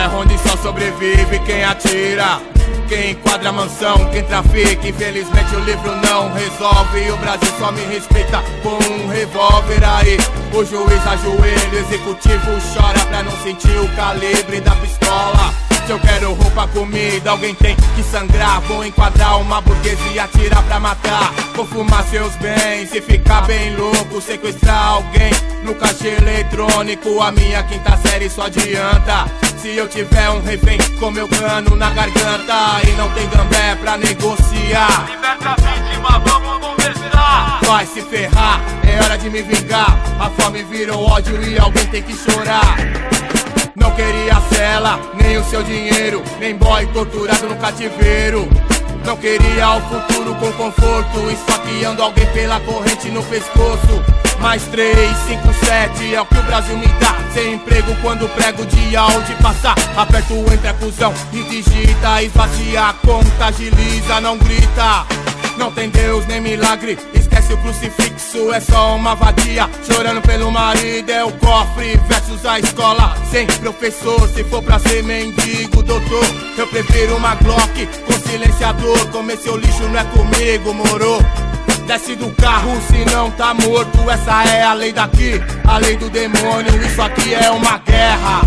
terra onde só sobrevive quem atira, quem enquadra a mansão, quem trafica. Infelizmente o livro não resolve e o Brasil só me respeita com um revólver. Aí o juiz ajoelha, o executivo chora pra não sentir o calibre da pistola. Se eu quero roupa, comida, alguém tem que sangrar. Vou enquadrar uma burguesia e atirar pra matar. Vou fumar seus bens e ficar bem louco, sequestrar alguém no caixa eletrônico. A minha quinta série só adianta se eu tiver um refém com meu cano na garganta e não tem gambé pra negociar. Liberta a vítima, vamos virar. Vai se ferrar, é hora de me vingar. A fome virou ódio e alguém tem que chorar. Não queria a cela, nem o seu dinheiro, nem boy torturado no cativeiro. Não queria o futuro com conforto, esfaqueando alguém pela corrente no pescoço. Mais 3, 5, 7 é o que o Brasil me dá. Sem emprego quando prego dia onde passar. Aperto o entre a cuzão e digita, esvazia a conta, agiliza, não grita. Não tem Deus nem milagre, esquece o crucifixo, é só uma vadia. Chorando pelo marido é o cofre versus a escola sem professor. Se for pra ser mendigo, doutor, eu prefiro uma Glock com silenciador. Comer seu lixo não é comigo, moro? Desce do carro se não tá morto. Essa é a lei daqui, a lei do demônio. Isso aqui é uma guerra.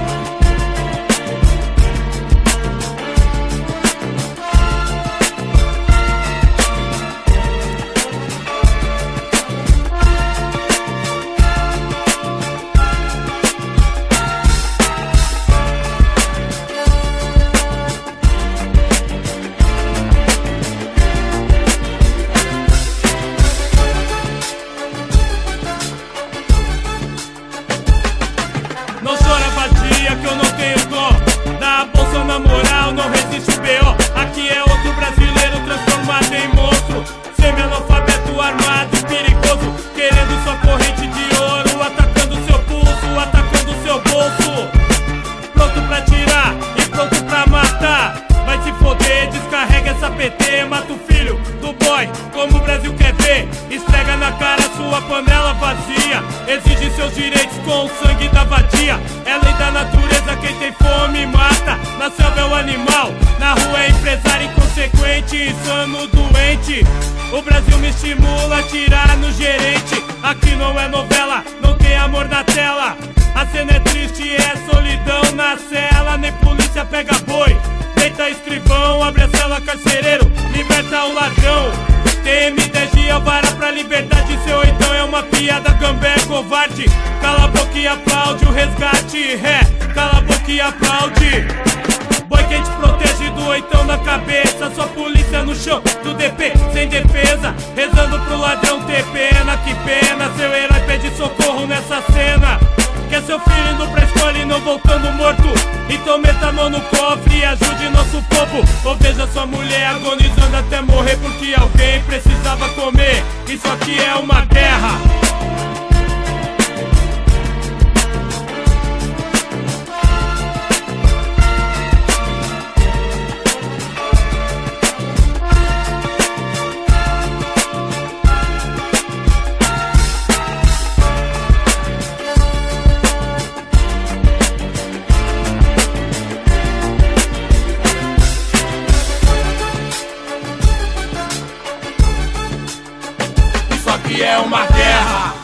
Não chora vadia que eu não tenho dó. Dá a bolsa na moral, não resiste o B.O. Aqui é outro brasileiro transformado em monstro. Semi-analfabeto, armado e perigoso, querendo sua corrente de ouro, atacando seu pulso, atacando seu bolso. Pronto pra tirar e pronto pra matar. Vai se foder, descarrega essa PT. Mata o filho do boy, como o Brasil quer ver. Esfrega na cara sua panela vazia. Exige seus direitos com o sangue da vadia. É lei da natureza, quem tem fome mata. Na selva é o animal, na rua é empresário inconsequente, insano, doente. O Brasil me estimula a atirar no gerente. Aqui não é novela, não tem amor na tela. A cena é triste, é solidão na cela. Nem polícia pega boi, deita escrivão, abre a cela carcereiro, liberta o ladrão. TM10 Alvara pra liberdade, seu então é uma piada, gambé, covarde. Cala a boca e aplaude o resgate, cala a boca e aplaude. Boi quem te protege do oitão na cabeça, sua polícia no chão do DP, sem defesa, rezando pro ladrão ter pena, que pena. Seu herói pede socorro nessa cena. Quer seu filho indo pra escola e não voltando morto? Então meta a mão no cofre e ajude nosso povo. Ou veja sua mulher agonizando até morrer porque alguém precisava comer. Isso aqui é uma guerra. Isso aqui é uma guerra.